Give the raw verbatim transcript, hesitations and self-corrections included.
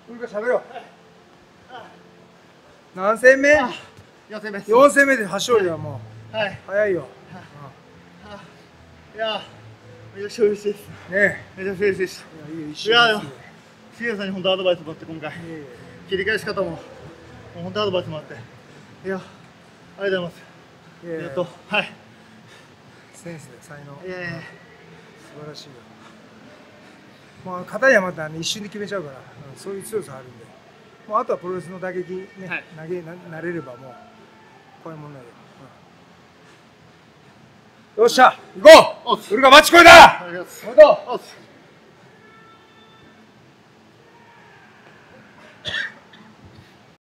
ウルカ喋ろう。何戦目？ よん戦目です。 よん戦目で初勝利はもう、 はい、 早いよ。 いやめちゃくちゃ嬉しいです。 ねめちゃくちゃ嬉しいです。 え。いや、いいいや、しげさんに本当アドバイスもらって、今回、切り返し方も、もう本当アドバイスもらって、いや、ありがとうございます。やっと、はい。 センスで才能。 いやいや、 素晴らしいよ。もう片やまた一瞬で決めちゃうから、そういう強さあるんで、もうあとはプロレスの打撃ね、投げなれればもうこういうもんないよ。よっしゃ、行こう。ウルカマッチこいだ。 ありがとうございます。 おめでとう。